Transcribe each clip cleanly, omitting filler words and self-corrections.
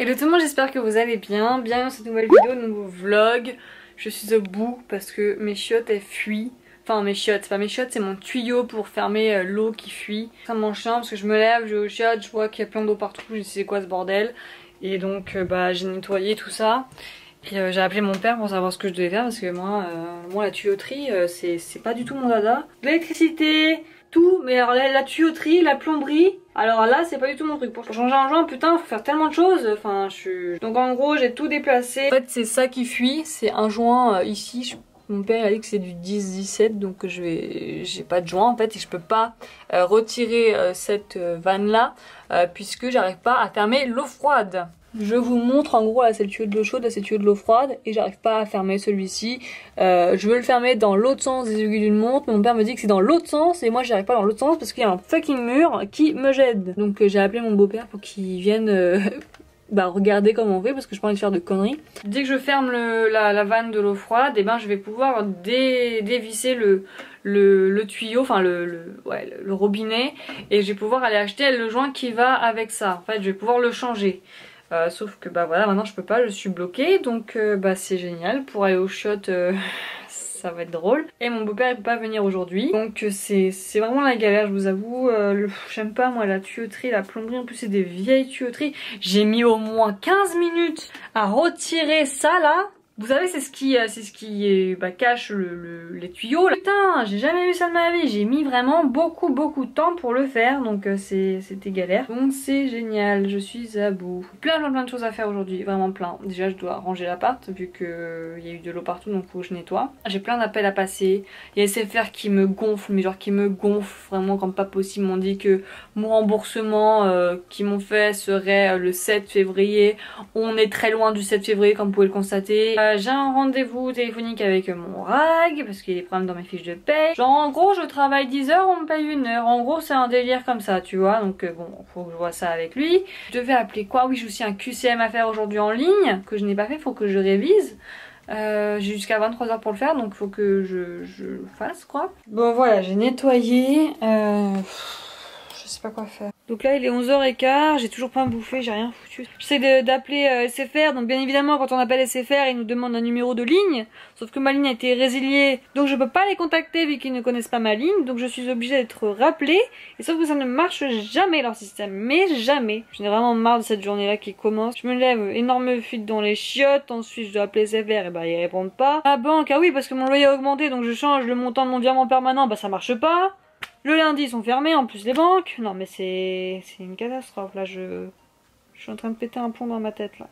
Hello tout le monde, j'espère que vous allez bien. Bienvenue dans cette nouvelle vidéo, nouveau vlog. Je suis au bout parce que mes chiottes elles fuient. Enfin mes chiottes, c'est pas mes chiottes, c'est mon tuyau pour fermer l'eau qui fuit. C'est vraiment chiant parce que je me lève, je vais aux chiottes, je vois qu'il y a plein d'eau partout, je dis c'est quoi ce bordel. Et donc j'ai nettoyé tout ça. Et j'ai appelé mon père pour savoir ce que je devais faire parce que moi la tuyauterie c'est pas du tout mon dada. L'électricité, tout, mais alors la tuyauterie, la plomberie, alors là c'est pas du tout mon truc. Pour changer un joint, putain, faut faire tellement de choses. Enfin je suis... Donc en gros j'ai tout déplacé. En fait c'est ça qui fuit, c'est un joint ici. Mon père a dit que c'est du 10-17, donc j'ai pas de joint en fait et je peux pas retirer cette vanne là puisque j'arrive pas à fermer l'eau froide. Je vous montre en gros, là c'est le tuyau de l'eau chaude, là c'est le tuyau de l'eau froide et j'arrive pas à fermer celui-ci. Je veux le fermer dans l'autre sens des aiguilles d'une montre, mais mon père me dit que c'est dans l'autre sens et moi j'y arrive pas dans l'autre sens parce qu'il y a un fucking mur qui me gêne. Donc j'ai appelé mon beau-père pour qu'il vienne regarder comment on fait parce que je pas envie de faire de conneries. Dès que je ferme la vanne de l'eau froide, et ben je vais pouvoir dévisser le tuyau, enfin le robinet, et je vais pouvoir aller acheter le joint qui va avec ça. En fait je vais pouvoir le changer. Sauf que voilà, maintenant je peux pas, je suis bloquée, donc c'est génial pour aller aux chiottes. Ça va être drôle. Et mon beau-père il peut pas venir aujourd'hui, donc c'est vraiment la galère, je vous avoue. J'aime pas moi la tuyauterie, la plomberie, en plus c'est des vieilles tuyauteries. J'ai mis au moins 15 minutes à retirer ça là. Vous savez c'est ce qui cache les tuyaux là. Putain, j'ai jamais vu ça de ma vie. J'ai mis vraiment beaucoup de temps pour le faire, donc c'était galère. Donc c'est génial, je suis à bout. Plein de choses à faire aujourd'hui, vraiment plein. Déjà je dois ranger l'appart vu que il y a eu de l'eau partout, donc faut que je nettoie. J'ai plein d'appels à passer. Il y a SFR qui me gonfle, mais genre qui me gonfle vraiment comme pas possible. Ils m'ont dit que mon remboursement qu'ils m'ont fait serait le 7 février. On est très loin du 7 février comme vous pouvez le constater. J'ai un rendez-vous téléphonique avec mon RAG parce qu'il y a des problèmes dans mes fiches de paye. Genre en gros je travaille 10 heures, on me paye 1 heure. En gros c'est un délire comme ça, tu vois. Donc bon, faut que je vois ça avec lui. Je devais appeler quoi? Oui, j'ai aussi un QCM à faire aujourd'hui en ligne que je n'ai pas fait, faut que je révise. J'ai jusqu'à 23 h pour le faire, donc faut que je le fasse quoi. Bon voilà, j'ai nettoyé. Je sais pas quoi faire. Donc là il est 11h15, j'ai toujours pas bouffé, j'ai rien foutu. J'essaie d'appeler SFR, donc bien évidemment quand on appelle SFR ils nous demandent un numéro de ligne. Sauf que ma ligne a été résiliée, donc je peux pas les contacter vu qu'ils ne connaissent pas ma ligne. Donc je suis obligée d'être rappelée. Et sauf que ça ne marche jamais leur système, mais jamais. J'en ai vraiment marre de cette journée là qui commence. Je me lève, énorme fuite dans les chiottes, ensuite je dois appeler SFR, et ils répondent pas. La banque, ah oui parce que mon loyer a augmenté, donc je change le montant de mon virement permanent, ça marche pas. Le lundi ils sont fermés, en plus les banques. Non mais c'est une catastrophe là, je suis en train de péter un plomb dans ma tête là.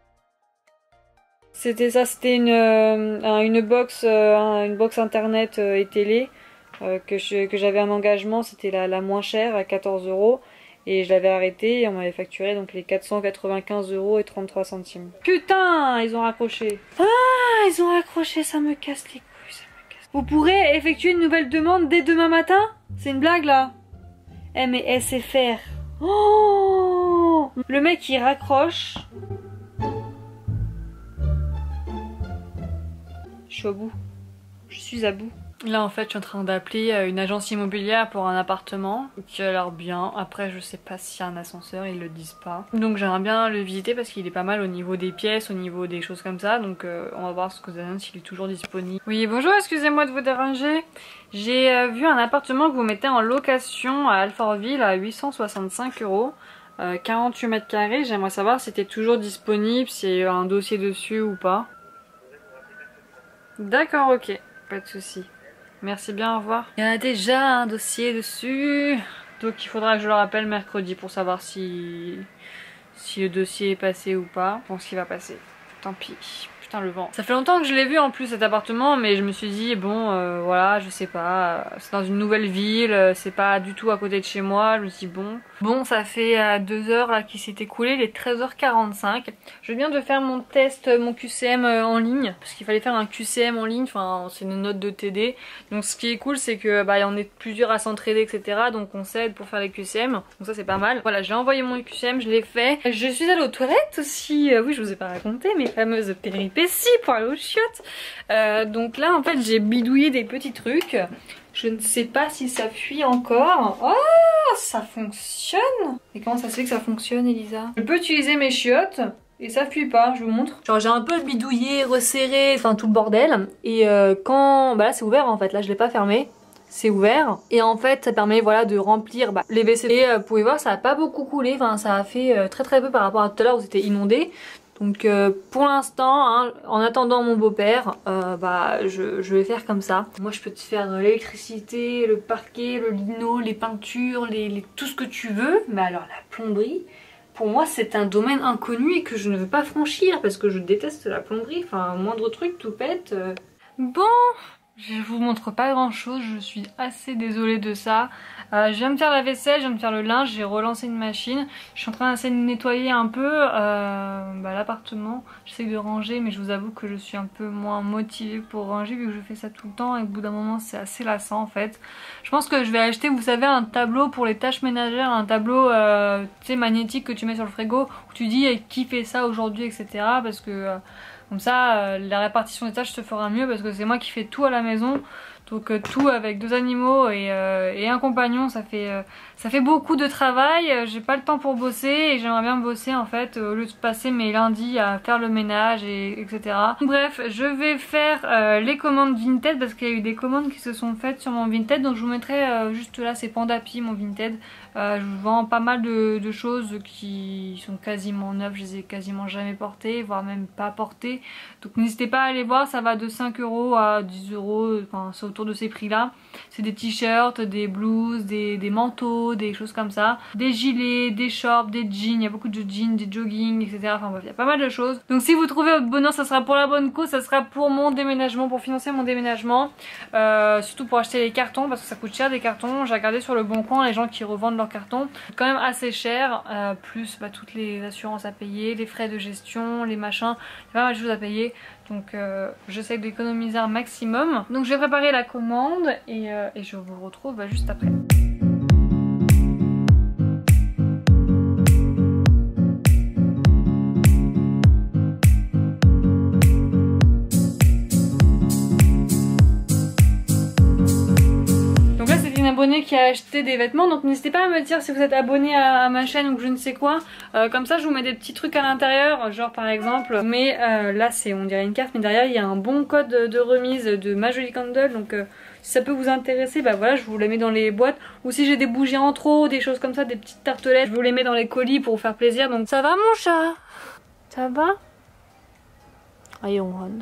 C'était ça, c'était une box internet et télé que j'avais un engagement, c'était la moins chère à 14 €. Et je l'avais arrêté et on m'avait facturé donc les 495 € et 33 centimes. Putain, ils ont raccroché. Ah, ils ont raccroché, ça me casse les couilles. Vous pourrez effectuer une nouvelle demande dès demain matin? C'est une blague là? Eh mais SFR. Oh, le mec il raccroche. Je suis au bout. Je suis à bout. Là en fait je suis en train d'appeler une agence immobilière pour un appartement qui a l'air bien. Après je sais pas s'il y a un ascenseur, ils le disent pas. Donc j'aimerais bien le visiter parce qu'il est pas mal au niveau des pièces, au niveau des choses comme ça. Donc on va voir ce que ça donne, s'il est toujours disponible. Oui bonjour, excusez-moi de vous déranger. J'ai vu un appartement que vous mettez en location à Alfortville à 865 €. 48 mètres carrés, j'aimerais savoir si c'était toujours disponible, s'il y a un dossier dessus ou pas. D'accord, ok, pas de souci. Merci bien, au revoir. Il y a déjà un dossier dessus. Donc il faudra que je le rappelle mercredi pour savoir si le dossier est passé ou pas. Je pense qu'il va passer. Tant pis. Putain le vent. Ça fait longtemps que je l'ai vu en plus cet appartement, mais je me suis dit bon voilà, je sais pas, c'est dans une nouvelle ville, c'est pas du tout à côté de chez moi. Je me suis dit bon ça fait 2 heures là qui s'est écoulé, il est 13h45. Je viens de faire mon test, mon QCM en ligne, parce qu'il fallait faire un QCM en ligne, enfin c'est une note de TD. Donc ce qui est cool c'est que il y en a plusieurs à s'entraider etc. Donc on s'aide pour faire les QCM, donc ça c'est pas mal. Voilà, j'ai envoyé mon QCM, je l'ai fait. Je suis allée aux toilettes aussi, oui je vous ai pas raconté mes fameuses péripéties pour aller aux chiottes. Donc là en fait j'ai bidouillé des petits trucs. Je ne sais pas si ça fuit encore. Oh, ça fonctionne. Et comment ça se fait que ça fonctionne, Elisa? Je peux utiliser mes chiottes et ça fuit pas, je vous montre. Genre j'ai un peu bidouillé, resserré, enfin tout le bordel. Et quand... Bah là c'est ouvert en fait, là je l'ai pas fermé. C'est ouvert et en fait ça permet voilà de remplir les WC. Et vous pouvez voir ça a pas beaucoup coulé, enfin ça a fait très peu par rapport à tout à l'heure où c'était inondé. Donc pour l'instant, hein, en attendant mon beau-père, je vais faire comme ça. Moi je peux te faire l'électricité, le parquet, le lino, les peintures, tout ce que tu veux. Mais alors la plomberie, pour moi c'est un domaine inconnu et que je ne veux pas franchir parce que je déteste la plomberie. Enfin moindre truc tout pète. Bon, je vous montre pas grand chose, je suis assez désolée de ça. Je viens de faire la vaisselle, je viens de faire le linge, j'ai relancé une machine. Je suis en train d'essayer de nettoyer un peu l'appartement. J'essaie de ranger mais je vous avoue que je suis un peu moins motivée pour ranger vu que je fais ça tout le temps et au bout d'un moment c'est assez lassant en fait. Je pense que je vais acheter, vous savez, un tableau pour les tâches ménagères, un tableau tu sais, magnétique que tu mets sur le frigo où tu dis qui fait ça aujourd'hui etc. Parce que... comme ça, la répartition des tâches se fera mieux parce que c'est moi qui fais tout à la maison. Donc tout avec 2 animaux et un compagnon, ça fait beaucoup de travail. J'ai pas le temps pour bosser et j'aimerais bien bosser en fait au lieu de passer mes lundis à faire le ménage etc. Bref, je vais faire les commandes Vinted parce qu'il y a eu des commandes qui se sont faites sur mon Vinted. Donc je vous mettrai juste là, c'est Pandapi mon Vinted. Je vends pas mal de choses qui sont quasiment neuves, je les ai quasiment jamais portées, voire même pas portées. Donc n'hésitez pas à aller voir, ça va de 5 € à 10 €, enfin c'est autour de ces prix là. C'est des t-shirts, des blouses, des manteaux, des choses comme ça. Des gilets, des shorts, des jeans, il y a beaucoup de jeans, des jogging, etc. Enfin bref, il y a pas mal de choses. Donc si vous trouvez votre bonheur, ça sera pour la bonne cause, ça sera pour mon déménagement, pour financer mon déménagement. Surtout pour acheter les cartons parce que ça coûte cher des cartons. J'ai regardé sur le bon coin les gens qui revendent leurs cartons, quand même assez cher, plus toutes les assurances à payer, les frais de gestion, les machins, il y a pas mal de choses à payer. Donc j'essaie d'économiser un maximum. Donc je vais préparer la commande et je vous retrouve juste après. Abonné qui a acheté des vêtements, donc n'hésitez pas à me dire si vous êtes abonné à ma chaîne ou je ne sais quoi, comme ça je vous mets des petits trucs à l'intérieur, genre par exemple, mais là c'est on dirait une carte mais derrière il y a un bon code de remise de Ma Jolie Candle, donc si ça peut vous intéresser, bah voilà je vous les mets dans les boîtes, ou si j'ai des bougies en trop, des choses comme ça, des petites tartelettes, je vous les mets dans les colis pour vous faire plaisir. Donc ça va mon chat? Ça va? Allez on run.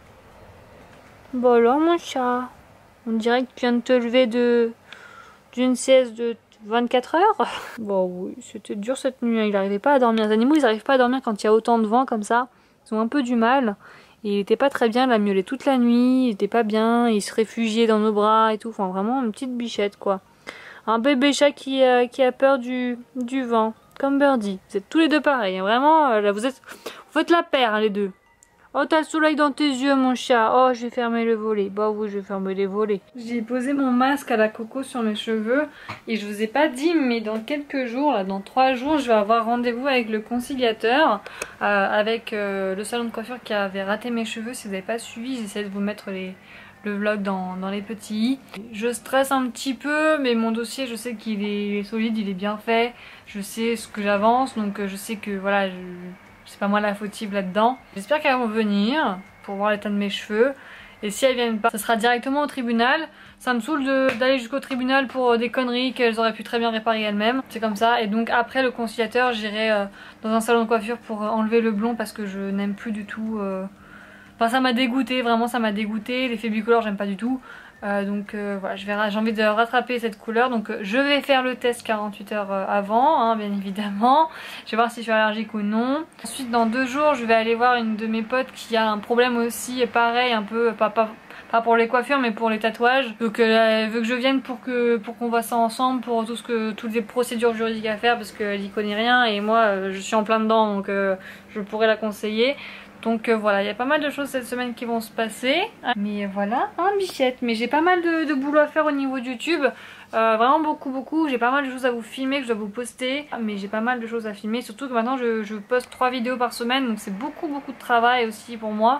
Bon alors mon chat, on dirait que tu viens de te lever d'une sieste de 24 heures. Bon oui, c'était dur cette nuit, il n'arrivait pas à dormir. Les animaux ils n'arrivent pas à dormir quand il y a autant de vent comme ça. Ils ont un peu du mal. Et il était pas très bien, il a miaulé toute la nuit, il était pas bien, il se réfugiait dans nos bras et tout. Enfin vraiment une petite bichette quoi. Un bébé chat qui a peur du vent, comme Birdie. Vous êtes tous les deux pareils, hein. Vraiment, là vous faites la paire hein, les deux. Oh t'as le soleil dans tes yeux mon chat. Oh je vais fermer le volet. Bah oui je vais fermer les volets. J'ai posé mon masque à la coco sur mes cheveux. Et je vous ai pas dit mais dans quelques jours, là dans 3 jours, je vais avoir rendez-vous avec le conciliateur. Avec le salon de coiffure qui avait raté mes cheveux. Si vous n'avez pas suivi, j'essaie de vous mettre le vlog dans les petits. Je stresse un petit peu mais mon dossier je sais qu'il est solide, il est bien fait. Je sais ce que j'avance donc je sais que voilà c'est pas moi la fautive là-dedans. J'espère qu'elles vont venir pour voir l'état de mes cheveux. Et si elles viennent pas, ça sera directement au tribunal. Ça me saoule d'aller jusqu'au tribunal pour des conneries qu'elles auraient pu très bien réparer elles-mêmes. C'est comme ça. Et donc après le conciliateur, j'irai dans un salon de coiffure pour enlever le blond parce que je n'aime plus du tout. Enfin ça m'a dégoûté, vraiment ça m'a dégoûté. L'effet bicolore j'aime pas du tout. Voilà, j'ai envie de rattraper cette couleur, donc je vais faire le test 48 heures avant, hein, bien évidemment. Je vais voir si je suis allergique ou non. Ensuite dans 2 jours je vais aller voir une de mes potes qui a un problème aussi, pareil, un peu, pas pour les coiffures mais pour les tatouages. Donc elle veut que je vienne pour qu'on voit ça ensemble, pour toutes les procédures juridiques à faire parce qu'elle y connaît rien et moi je suis en plein dedans donc je pourrais la conseiller. Donc voilà, il y a pas mal de choses cette semaine qui vont se passer. Mais voilà, hein bichette. Mais j'ai pas mal de boulot à faire au niveau de YouTube. Vraiment beaucoup. J'ai pas mal de choses à vous filmer que je dois vous poster. Mais j'ai pas mal de choses à filmer. Surtout que maintenant je poste 3 vidéos par semaine. Donc c'est beaucoup de travail aussi pour moi.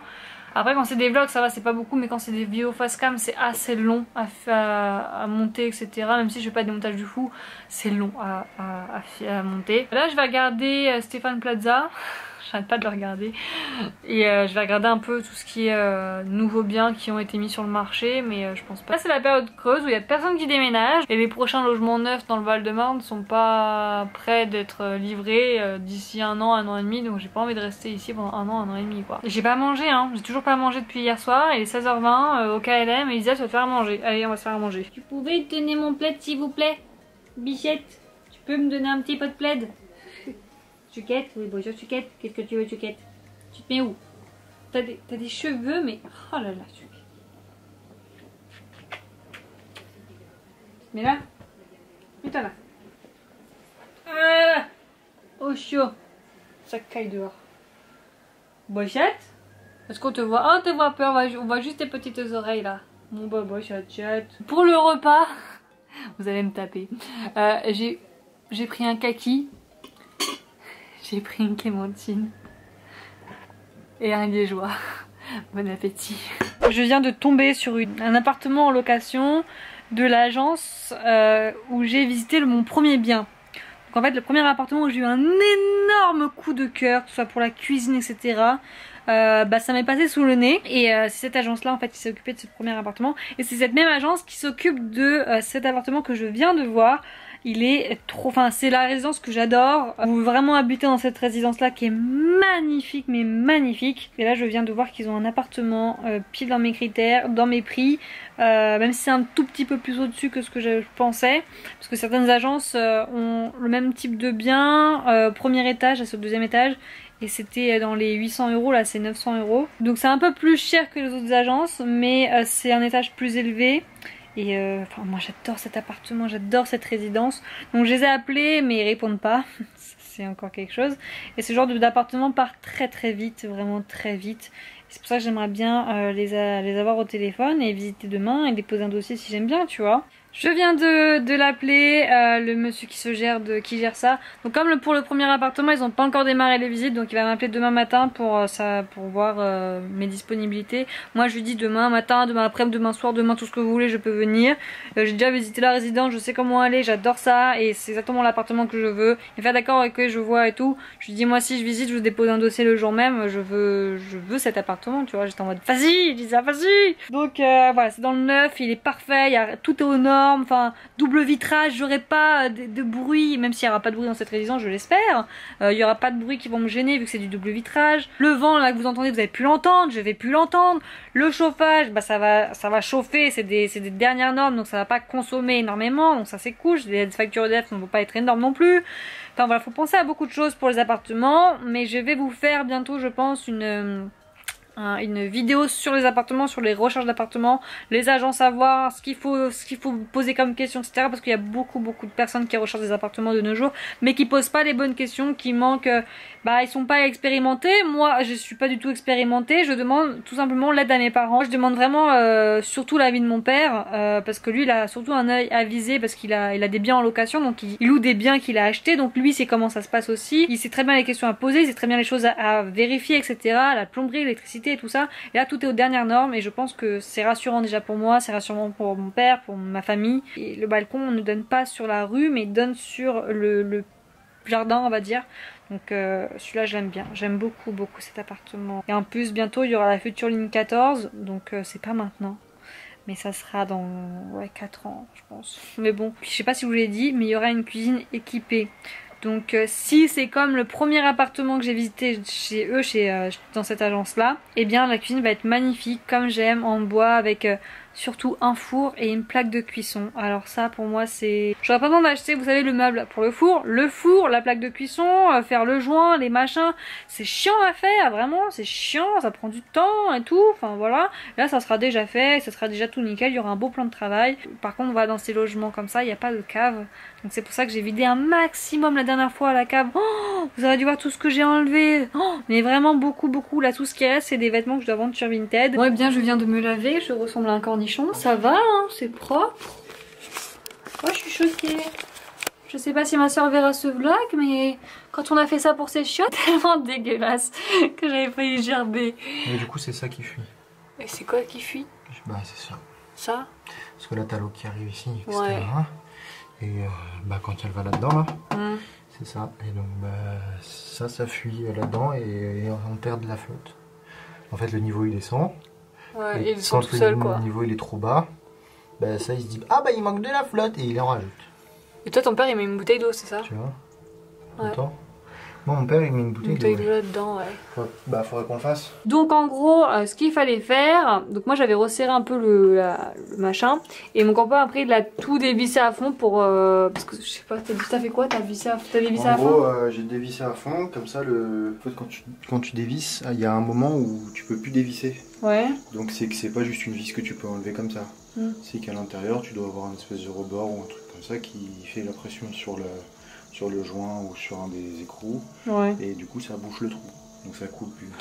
Après quand c'est des vlogs ça va, c'est pas beaucoup, mais quand c'est des vidéos face cam c'est assez long à monter etc. Même si je fais pas des montages du fou, c'est long à monter. Là je vais regarder Stéphane Plaza. J'arrête pas de le regarder et je vais regarder un peu tout ce qui est nouveaux biens qui ont été mis sur le marché, mais je pense pas. Là c'est la période creuse où il y a personne qui déménage et les prochains logements neufs dans le Val-de-Marne sont pas prêts d'être livrés d'ici un an et demi, donc j'ai pas envie de rester ici pendant un an et demi quoi. J'ai pas mangé hein, j'ai toujours pas mangé depuis hier soir, il est 16h20 au KLM et Isa se fait faire manger. Allez on va se faire manger. Tu pouvais donner mon plaid s'il vous plaît, Bichette? Tu peux me donner un petit peu de plaid? Chuquette, oui bonjour Chuquette, qu'est-ce que tu veux Chuquette? Tu te mets où? T'as des cheveux mais... Oh là là Chuquette. Mais là, mets-toi là. Ah, oh chaud. Ça caille dehors. Bochette? Est-ce qu'on te voit? Oh on te voit peur, on voit juste tes petites oreilles là. Mon bobo chat. Pour le repas, vous allez me taper. J'ai pris un kaki. J'ai pris une clémentine et un liégeois. Bon appétit. Je viens de tomber sur un appartement en location de l'agence où j'ai visité mon premier bien. Donc en fait le premier appartement où j'ai eu un énorme coup de cœur, que ce soit pour la cuisine etc. Ça m'est passé sous le nez et c'est cette agence là en fait qui s'est occupée de ce premier appartement et c'est cette même agence qui s'occupe de cet appartement que je viens de voir. Il est trop, enfin c'est la résidence que j'adore. Vous pouvez vraiment habiter dans cette résidence là qui est magnifique, mais magnifique. Et là je viens de voir qu'ils ont un appartement pile dans mes critères, dans mes prix, même si c'est un tout petit peu plus au dessus que ce que je pensais, parce que certaines agences ont le même type de bien, premier étage à ce deuxième étage, et c'était dans les 800 €, là c'est 900 €. Donc c'est un peu plus cher que les autres agences, mais c'est un étage plus élevé. Et enfin moi j'adore cet appartement, j'adore cette résidence. Donc je les ai appelés mais ils répondent pas. C'est encore quelque chose. Et ce genre d'appartement part très vite, vraiment très vite. C'est pour ça que j'aimerais bien les avoir au téléphone et visiter demain et déposer un dossier si j'aime bien, tu vois. Je viens de l'appeler, le monsieur qui gère ça. Donc comme pour le premier appartement, ils n'ont pas encore démarré les visites, donc il va m'appeler demain matin pour voir mes disponibilités. Moi je lui dis demain matin, demain après-midi, demain soir, demain tout ce que vous voulez, je peux venir. J'ai déjà visité la résidence, je sais comment aller, j'adore ça et c'est exactement l'appartement que je veux. Il fait d'accord avec eux, je vois et tout. Je lui dis moi si je visite, je vous dépose un dossier le jour même, je veux cet appartement, tu vois. J'étais en mode vas-y, Lisa, vas-y. Donc voilà, c'est dans le neuf, il est parfait, tout est aux normes. Enfin, double vitrage, j'aurai pas de bruit, même s'il n'y aura pas de bruit dans cette résidence, je l'espère. Il n'y aura pas de bruit qui vont me gêner vu que c'est du double vitrage. Le vent là que vous entendez, vous avez pu l'entendre, je vais plus l'entendre. Le chauffage, bah ça va chauffer, c'est des dernières normes, donc ça va pas consommer énormément, donc ça c'est cool. Les factures EDF ne vont pas être énormes non plus. Enfin voilà, faut penser à beaucoup de choses pour les appartements, mais je vais vous faire bientôt, je pense, une vidéo sur les appartements, sur les recherches d'appartements, les agences à voir, ce qu'il faut poser comme question, etc. Parce qu'il y a beaucoup de personnes qui recherchent des appartements de nos jours, mais qui posent pas les bonnes questions, qui manquent, ils sont pas expérimentés. Moi, je suis pas du tout expérimentée. Je demande tout simplement l'aide à mes parents. Je demande vraiment surtout l'avis de mon père, parce que lui, il a surtout un œil avisé, parce qu'il a des biens en location, donc il loue des biens qu'il a achetés. Donc lui, c'est comment ça se passe aussi. Il sait très bien les questions à poser, il sait très bien les choses à vérifier, etc. La plomberie, l'électricité et tout ça. Et là tout est aux dernières normes et je pense que c'est rassurant déjà pour moi, c'est rassurant pour mon père, pour ma famille. Et le balcon ne donne pas sur la rue mais donne sur le jardin on va dire. Donc celui-là je l'aime bien, j'aime beaucoup cet appartement. Et en plus bientôt il y aura la future ligne 14, donc c'est pas maintenant. Mais ça sera dans 4 ans je pense. Mais bon, je sais pas si je vous l'ai dit, mais il y aura une cuisine équipée. Donc si c'est comme le premier appartement que j'ai visité chez eux, dans cette agence là, eh bien la cuisine va être magnifique comme j'aime, en bois avec surtout un four et une plaque de cuisson. Alors ça pour moi c'est... J'aurais pas besoin d'acheter, vous savez, le meuble pour le four, la plaque de cuisson, faire le joint, les machins. C'est chiant à faire, vraiment, c'est chiant, ça prend du temps et tout, enfin voilà. Là ça sera déjà fait, ça sera déjà tout nickel, il y aura un beau plan de travail. Par contre on va dans ces logements comme ça, il n'y a pas de cave. Donc c'est pour ça que j'ai vidé un maximum la dernière fois à la cave. Oh, vous avez dû voir tout ce que j'ai enlevé. Oh, mais vraiment beaucoup. Là tout ce qui reste c'est des vêtements que je dois vendre sur Vinted. Bon et bien je viens de me laver, je ressemble à un cornichon. Ça va hein, c'est propre. Oh je suis choquée. Je sais pas si ma soeur verra ce vlog, mais quand on a fait ça pour ses chiottes, tellement dégueulasse que j'avais failli gerber. Mais du coup, c'est ça qui fuit. Et c'est quoi qui fuit? Bah, c'est ça. Ça? Parce que là, t'as l'eau qui arrive ici, etc. Ouais. Et bah, quand elle va là-dedans, là, Mmh. c'est ça. Et donc, bah, ça fuit là-dedans et on perd de la flotte. En fait, le niveau il descend. Ouais, Et et ils sont quand tout seuls quoi. le niveau il est trop bas, bah, ça il se dit ah bah il manque de la flotte et il en rajoute. Et toi, ton père il met une bouteille d'eau, c'est ça? Tu vois? Ouais. Content? Moi, mon père il met une bouteille d'eau. d'eau là-dedans, ouais. Bah, faudrait qu'on le fasse. Donc en gros, ce qu'il fallait faire, donc moi j'avais resserré un peu le machin, et mon copain après il a tout dévissé à fond pour, parce que je sais pas, t'as fait quoi? T'as dévissé à En gros, j'ai dévissé à fond, comme ça, en fait, quand tu dévisses, il y a un moment où tu peux plus dévisser. Ouais. Donc c'est que c'est pas juste une vis que tu peux enlever comme ça. Mm. C'est qu'à l'intérieur, tu dois avoir une espèce de rebord ou un truc comme ça qui fait la pression sur le joint ou sur un des écrous. Ouais. Et du coup, ça bouche le trou. Donc ça coule plus.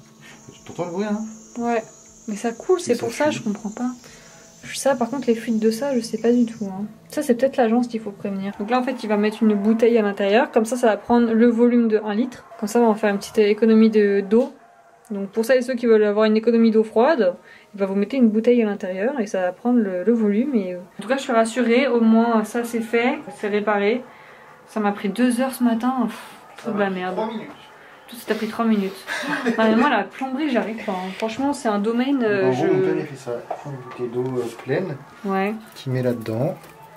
Tu t'entends le bruit, hein? Ouais. Mais ça coule, c'est pour ça, je comprends pas. Ça, par contre, les fuites de ça, je sais pas du tout. Hein. Ça, c'est peut-être l'agence qu'il faut prévenir. Donc là, en fait, il va mettre une bouteille à l'intérieur. Comme ça va prendre le volume de 1 litre. Comme ça, on va faire une petite économie d'eau. Donc pour ça et ceux qui veulent avoir une économie d'eau froide, il va vous mettre une bouteille à l'intérieur et ça va prendre le volume. Et... En tout cas, je suis rassurée. Au moins, ça, c'est fait. C'est réparé. Ça m'a pris 2 heures ce matin. C'est de la merde. 3 minutes. Tout ça t'a pris 3 minutes. Mais moi, la plomberie, j'arrive pas. Hein. Franchement, c'est un domaine. En gros, mon père il fait ça. Il prend une bouteille d'eau pleine, Ouais. qu'il met là-dedans.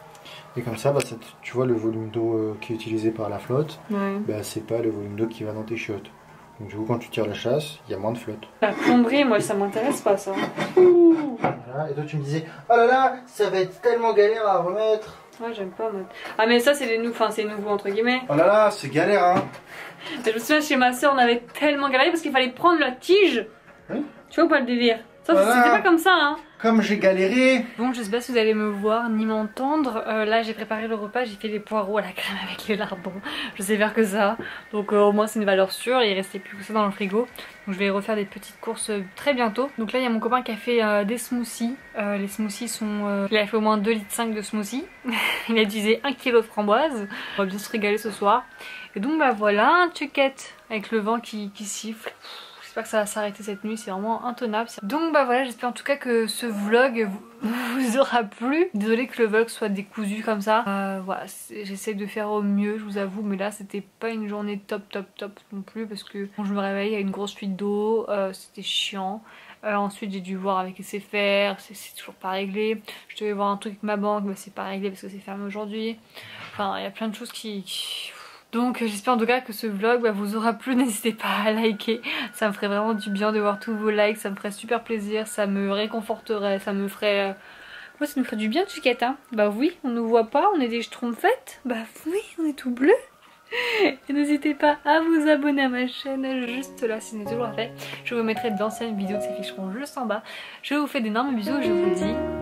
Et comme ça, bah, tu vois le volume d'eau qui est utilisé par la flotte, Ouais. bah, c'est pas le volume d'eau qui va dans tes chiottes. Donc du coup, quand tu tires la chasse, il y a moins de flotte. La plomberie, moi, ça m'intéresse pas, ça. Ouh. Voilà. Et toi, tu me disais, oh là là, ça va être tellement galère à remettre. Ouais, j'aime pas. Mais... Ah, mais ça, c'est les nouveaux, enfin, c'est nouveau entre guillemets. Oh là là, c'est galère, hein. Je me souviens, chez ma soeur, on avait tellement galéré parce qu'il fallait prendre la tige. Oui. Tu vois ou pas le délire? Ça, Voilà. c'était pas comme ça, hein. Comme j'ai galéré. Bon, je sais pas si vous allez me voir ni m'entendre. Là, j'ai préparé le repas, j'ai fait les poireaux à la crème avec les lardons. Je sais faire que ça. Donc, au moins, c'est une valeur sûre. Il restait plus que ça dans le frigo. Donc, je vais refaire des petites courses très bientôt. Donc, là, il y a mon copain qui a fait des smoothies. Les smoothies sont. Il a fait au moins 2,5 litres de smoothie. Il a utilisé 1 kg de framboises. On va bien se régaler ce soir. Et donc, bah voilà, un tucket avec le vent qui siffle. J'espère que ça va s'arrêter cette nuit, c'est vraiment intenable. Donc bah voilà, j'espère en tout cas que ce vlog vous aura plu. Désolée que le vlog soit décousu comme ça. Voilà, j'essaie de faire au mieux, je vous avoue. Mais là, c'était pas une journée top non plus. Parce que quand je me réveille, il y a une grosse fuite d'eau. C'était chiant. Ensuite, j'ai dû voir avec SFR. C'est toujours pas réglé. Je devais voir un truc avec ma banque, mais c'est pas réglé parce que c'est fermé aujourd'hui. Enfin, il y a plein de choses qui... Donc j'espère en tout cas que ce vlog vous aura plu, n'hésitez pas à liker, ça me ferait vraiment du bien de voir tous vos likes, ça me ferait super plaisir, ça me réconforterait, ça me ferait... Moi ça me ferait du bien Tuquette, hein. Bah oui, on nous voit pas, on est des schtroumpfettes, bah oui, on est tout bleu. Et n'hésitez pas à vous abonner à ma chaîne juste là si ce n'est toujours pas fait. Je vous mettrai d'anciennes vidéos qui s'afficheront juste en bas. Je vous fais d'énormes bisous et je vous dis